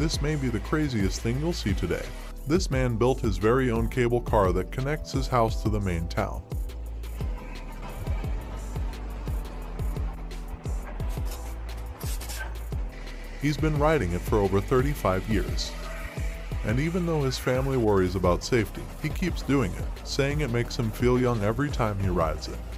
This may be the craziest thing you'll see today. This man built his very own cable car that connects his house to the main town. He's been riding it for over 35 years. And even though his family worries about safety, he keeps doing it, saying it makes him feel young every time he rides it.